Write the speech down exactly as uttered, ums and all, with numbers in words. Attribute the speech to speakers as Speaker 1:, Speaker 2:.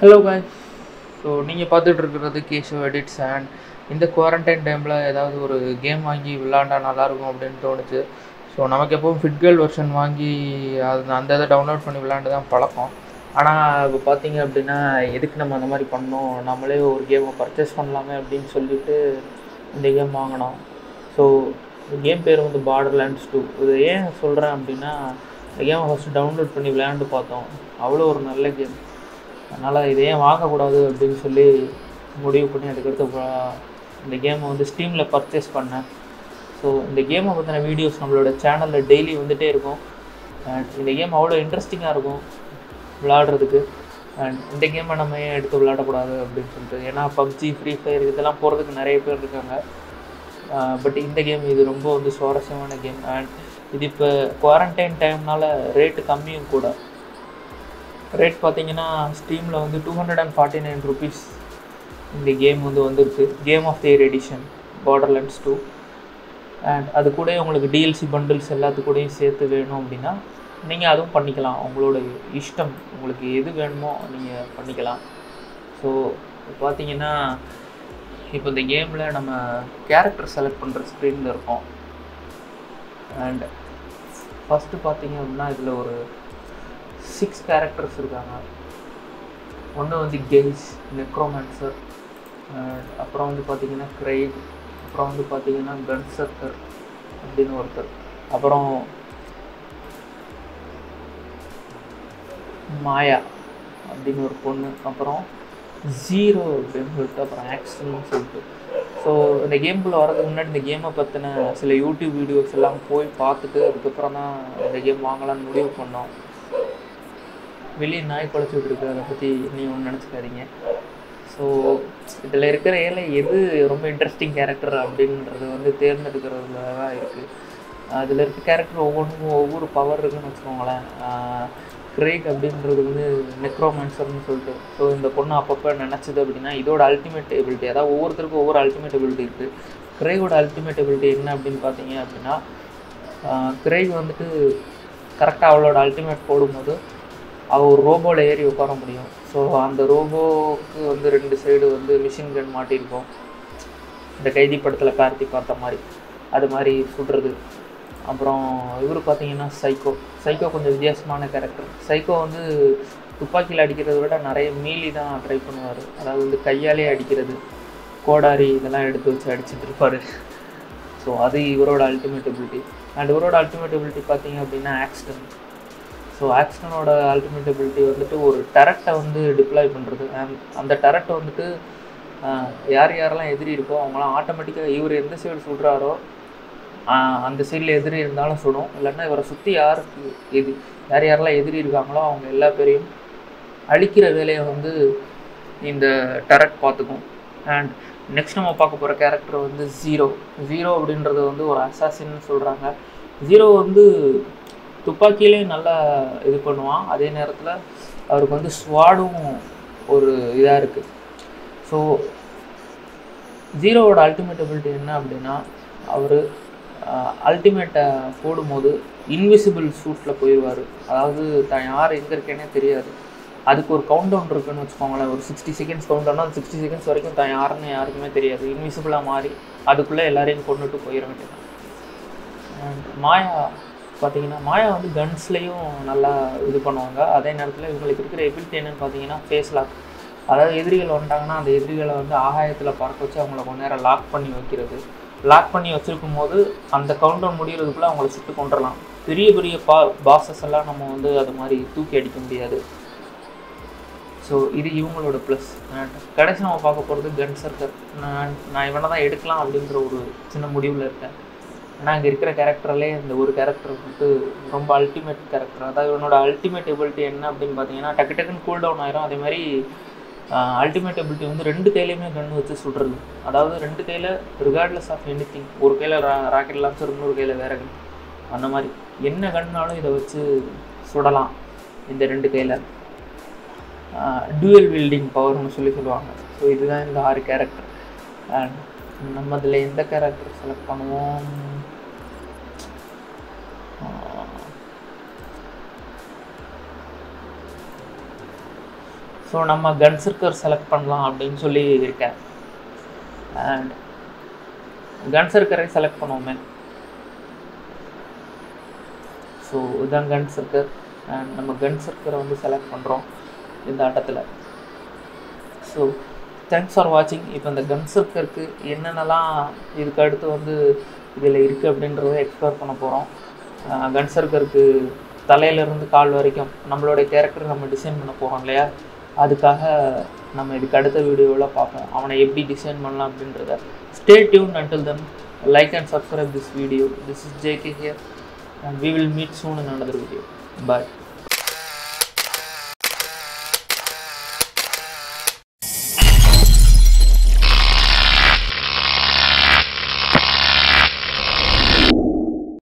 Speaker 1: Hello guys. So நீங்கள் பார்த்துட்டு இருக்கிறது கேஷவ் எடிட்ஸ். அண்ட் இந்த குவாரண்டைன் டைமில் ஏதாவது ஒரு கேம் வாங்கி விளாண்டா நல்லாயிருக்கும் அப்படின்னு தோணுச்சு. ஸோ நமக்கு எப்போவும் ஃபிட்கேர்ள் வெர்ஷன் வாங்கி அது அந்த இதை டவுன்லோட் பண்ணி விளாண்டு தான் பழக்கம். ஆனால் இப்போ பார்த்தீங்க அப்படின்னா எதுக்கு நம்ம அந்த மாதிரி பண்ணோம், நம்மளே ஒரு கேமை பர்ச்சேஸ் பண்ணலாமே அப்படின்னு சொல்லிட்டு இந்த கேம் வாங்கினோம். ஸோ இந்த கேம் பேர் வந்து பார்டர்லேண்ட்ஸ் டூ. இது ஏன் சொல்கிறேன் அப்படின்னா இந்த கேமை ஃபஸ்ட்டு டவுன்லோட் பண்ணி விளையாண்டு பார்த்தோம். அவ்வளோ ஒரு நல்ல கேம். அதனால் இதை ஏன் வாங்கக்கூடாது அப்படின்னு சொல்லி முடிவு பண்ணி அதுக்கடுத்து இந்த கேமை வந்து ஸ்டீமில் பர்ச்சேஸ் பண்ணேன். ஸோ இந்த கேமை பற்றின வீடியோஸ் நம்மளோட சேனலில் டெய்லி வந்துகிட்டே இருக்கும். அண்ட் இந்த கேம் அவ்வளோ இன்ட்ரெஸ்டிங்காக இருக்கும் விளாடுறதுக்கு. அண்ட் இந்த கேமை நம்ம ஏன் எடுத்து விளையாடக்கூடாது அப்படின்னு சொல்லிட்டு, ஏன்னா பப்ஜி, ஃப்ரீ ஃபயர் இதெல்லாம் போகிறதுக்கு நிறைய பேர் இருக்காங்க. பட் இந்த கேம் இது ரொம்ப வந்து சுவாரஸ்யமான கேம். அண்ட் இது இப்போ குவாரண்டைன் டைம்னால் ரேட்டு கம்மியும் கூட. ரேட் பார்த்தீங்கன்னா ஸ்டீமில் வந்து two hundred and forty nine rupees இந்த கேம் வந்து வந்துருக்கு. Game of the year edition Borderlands two. And அது கூட உங்களுக்கு டிஎல்சி பண்டில்ஸ் எல்லாத்துக்கூடையும் சேர்த்து வேணும் அப்படின்னா நீங்கள் அதுவும் பண்ணிக்கலாம். உங்களோட இஷ்டம், உங்களுக்கு எது வேணுமோ நீங்கள் பண்ணிக்கலாம். ஸோ பார்த்தீங்கன்னா இப்போ இந்த கேமில் நம்ம கேரக்டர் செலக்ட் பண்ணுற ஸ்க்ரீனில் இருக்கோம். அண்ட் ஃபஸ்ட்டு பார்த்தீங்க அப்படின்னா இதில் ஒரு சிக்ஸ் கேரக்டர்ஸ் இருக்காங்க. ஒன்று வந்து கெய்ஸ், நெக்ரோமான்சர், அப்புறம் வந்து பார்த்திங்கன்னா கிரைக், அப்புறம் வந்து பார்த்திங்கன்னா கன்சர்க்கர் அப்படின்னு ஒருத்தர், அப்புறம் மாயா அப்படின்னு ஒரு பொண்ணு, அப்புறம் ஜீரோ அப்படின்னு சொல்லிட்டு, அப்புறம் ஆக்ஷன்னு சொல்லிட்டு. ஸோ இந்த கேமுக்குள்ளே வரதுக்கு முன்னாடி இந்த கேமை பற்றின சில யூடியூப் வீடியோஸ் எல்லாம் போய் பார்த்துட்டு அதுக்கப்புறம் தான் இந்த கேம் வாங்கலான்னு முடிவு பண்ணோம். வெளியே நாய் குலைச்சிட்டு இருக்கு, அதை பற்றி நீ ஒன்று நினச்சிக்காதீங்க. ஸோ இதில் இருக்கிற ஏழை எது ரொம்ப இன்ட்ரெஸ்டிங் கேரக்டர் அப்படின்றது வந்து தேர்ந்தெடுக்கிறதுல தான் இருக்குது. அதில் இருக்க கேரக்டர் ஒவ்வொன்றுக்கும் ஒவ்வொரு பவர் இருக்குதுன்னு வச்சுக்கோங்களேன். கிரேக் அப்படின்றது வந்து நெக்ரோமான்சர்னு சொல்லிட்டு. ஸோ இந்த பொண்ணு அப்பப்போ நினச்சிது அப்படின்னா இதோட அல்டிமேட் எபிலிட்டி, அதாவது ஒவ்வொருத்தருக்கும் ஒவ்வொரு அல்டிமேட் எபிலிட்டி இருக்குது. கிரேகோட அல்டிமேட் எபிலிட்டி என்ன அப்படின்னு பார்த்தீங்க அப்படின்னா, கிரேக் வந்துட்டு கரெக்டாக அவளோட அல்டிமேட் போடும்போது அவள் ஒரு ரோபோவில் ஏறி உட்கார முடியும். ஸோ அந்த ரோபோவுக்கு வந்து ரெண்டு சைடு வந்து மிஷின் கன் மாட்டியிருக்கோம். இந்த கைதி படத்தில் கார்த்தி பார்த்த மாதிரி அது மாதிரி சுடுறது. அப்புறம் இவர் பார்த்தீங்கன்னா சைக்கோ. சைக்கோ கொஞ்சம் வித்தியாசமான கேரக்டர். சைக்கோ வந்து துப்பாக்கியில் அடிக்கிறத விட நிறைய மீலி தான் ட்ரை பண்ணுவார். அதாவது வந்து கையாலே அடிக்கிறது, கோடாரி இதெல்லாம் எடுத்து வச்சு அடிச்சுட்டு இருப்பார். ஸோ அது இவரோட அல்டிமேட் எபிலிட்டி. அண்ட் இவரோட அல்டிமேட் எபிலிட்டி பார்த்தீங்க அப்படின்னா ஆக்ஸ்டன். ஸோ ஆக்ஷனோட அல்டிமேட் எபிலிட்டி வந்துட்டு ஒரு டெரக்டை வந்து டிப்ளாய் பண்ணுறது. அண்ட் அந்த டெரக்டை வந்துட்டு யார் யாரெல்லாம் எதிரி இருக்கோ அவங்களாம் ஆட்டோமேட்டிக்காக இவர் எந்த சைடு சுடுறாரோ அந்த சைடில் எதிரி இருந்தாலும் சுடும். இல்லைன்னா இவரை சுற்றி யாருக்கு எது யார் யாரெல்லாம் எதிரி இருக்காங்களோ அவங்க எல்லா பேரையும் அழிக்கிற வேலையை வந்து இந்த டெரக்ட் பார்த்துக்கும். அண்ட் நெக்ஸ்ட் நம்ம பார்க்க போகிற கேரக்டர் வந்து ஜீரோ. ஜீரோ அப்படின்றது வந்து ஒரு அசாசின்னு சொல்கிறாங்க. ஜீரோ வந்து துப்பாக்கியிலையும் நல்லா இது பண்ணுவான், அதே நேரத்தில் அவருக்கு வந்து ஸ்வாடும் ஒரு இதாக இருக்குது. ஸோ ஜீரோவோட அல்டிமேட் எபிலிட்டி என்ன அப்படின்னா, அவர் அல்டிமேட்டை போடும்போது இன்விசிபிள் சூட்டில் போயிடுவார். அதாவது தான் யார் எங்கே இருக்கேனே தெரியாது. அதுக்கு ஒரு கவுண்ட் டவுன் இருக்குன்னு வச்சுக்கோங்களேன். ஒரு சிக்ஸ்டி செகண்ட்ஸ் கவுண்ட் டவுன்னா அந்த சிக்ஸ்டி செகண்ட்ஸ் வரைக்கும் தான் யாருன்னு யாருக்குமே தெரியாது. இன்விசிபிளாக மாறி அதுக்குள்ளே எல்லாரையும் கொண்டுட்டு போயிட வேண்டியது. மாயா பார்த்தீங்கன்னா மாயா வந்து கன்ஸ்லேயும் நல்லா இது பண்ணுவாங்க. அதே நேரத்தில் இவங்களுக்கு இருக்கிற எபிலிட்டி என்னென்னு பார்த்தீங்கன்னா ஃபேஸ் லாக். அதாவது எதிரிகள் வந்துட்டாங்கன்னா அந்த எதிரிகளை வந்து ஆகாயத்தில் பறக்க வச்சு அவங்கள கொஞ்ச நேரம் லாக் பண்ணி வைக்கிறது. லாக் பண்ணி வச்சுருக்கும் போது அந்த கவுண்ட் டவுன் முடிகிறதுக்குள்ளே அவங்கள சுட்டு கொண்டுடலாம். பெரிய பெரிய பா பாசஸ் எல்லாம் நம்ம வந்து அது மாதிரி தூக்கி அடிக்க முடியாது. ஸோ இது இவங்களோட ப்ளஸ். கடைசி நம்ம பார்க்க போகிறது கன்சர்க்கர். நான் நான் இவனை தான் எடுக்கலாம் அப்படின்ற ஒரு சின்ன முடிவில் இருக்கேன். ஆனால் இங்கே இருக்கிற கேரக்டர்லே இந்த ஒரு கேரக்டர் வந்துட்டு ரொம்ப அல்டிமேட் கேரக்டர். அதாவது இவனோட அல்டிமேட் எபிலிட்டி என்ன அப்படின்னு பார்த்தீங்கன்னா டக்கு டக்குன்னு கூல் டவுன் ஆயிரும். அதே மாதிரி அல்டிமேட் எபிலிட்டி வந்து ரெண்டு கையிலையுமே கன்று வச்சு சுடுறது. அதாவது ரெண்டு கையில் ரிகார்ட்லெஸ் ஆஃப் எனி திங், ஒரு கையில் ரா ராக்கெட் லான்ச்சர், இன்னொரு கையில் வேற கன், அந்த மாதிரி என்ன கன்னாலும் இதை வச்சு சுடலாம் இந்த ரெண்டு கையில். டூயல் வீல்டிங் பவர்னு சொல்லி சொல்லுவாங்க. ஸோ இதுதான் இந்த ஆறு கேரக்டர். அண்ட் நம்ம இதில் எந்த கேரக்டர் செலக்ட் பண்ணுவோம்? ஸோ நம்ம கன்சர்க்கர் செலக்ட் பண்ணலாம் அப்படின்னு சொல்லி இருக்கேன். அண்ட் கன்சர்க்கரை செலக்ட் பண்ணுவோமே. ஸோ இதுதான் கன்சர்க்கர். அண்ட் நம்ம கன்சர்க்கரை வந்து செலக்ட் பண்ணுறோம் இந்த ஆட்டத்தில். ஸோ தேங்க்ஸ் ஃபார் வாட்சிங். இப்போ இந்த கன்சர்க்கருக்கு என்னென்னலாம் இதுக்கு அடுத்து வந்து இதில் இருக்குது அப்படின்றத எக்ஸ்ப்ளோர் பண்ண போகிறோம். கன்சர்க்கருக்கு தலையிலேருந்து கால் வரைக்கும் நம்மளுடைய கேரக்டர் நம்ம டிசைன் பண்ண போகிறோம் இல்லையா, அதுக்காக நம்ம இதுக்கு அடுத்த வீடியோவில் பார்ப்போம் அவனை எப்படி டிசைன் பண்ணலாம் அப்படின்றத. Stay tune until then. Like and subscribe this video. This is J K here and we will meet soon in another video. Bye.